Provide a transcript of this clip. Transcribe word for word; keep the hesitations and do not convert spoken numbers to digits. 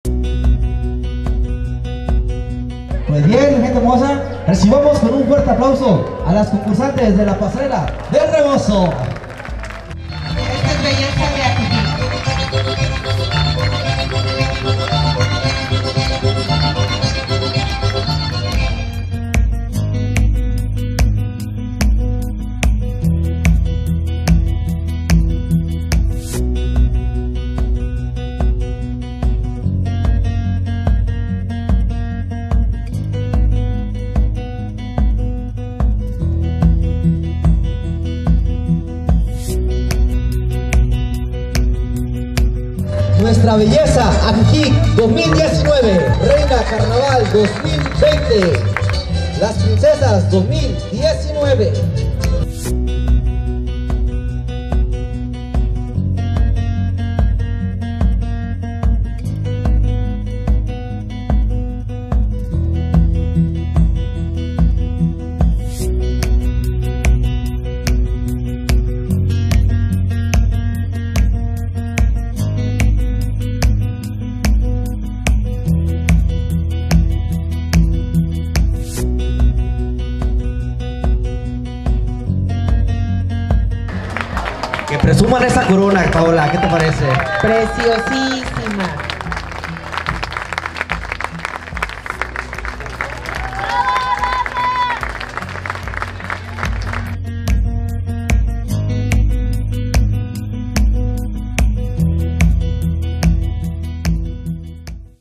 Pues bien, gente hermosa, recibamos con un fuerte aplauso a las concursantes de la pasarela del rebozo. Esta es belleza de aquí. Nuestra belleza Ajijic dos mil diecinueve, Reina Carnaval dos mil veinte, Las Princesas dos mil diecinueve. Que presuman esa corona, Paola, ¿qué te parece? Preciosísima.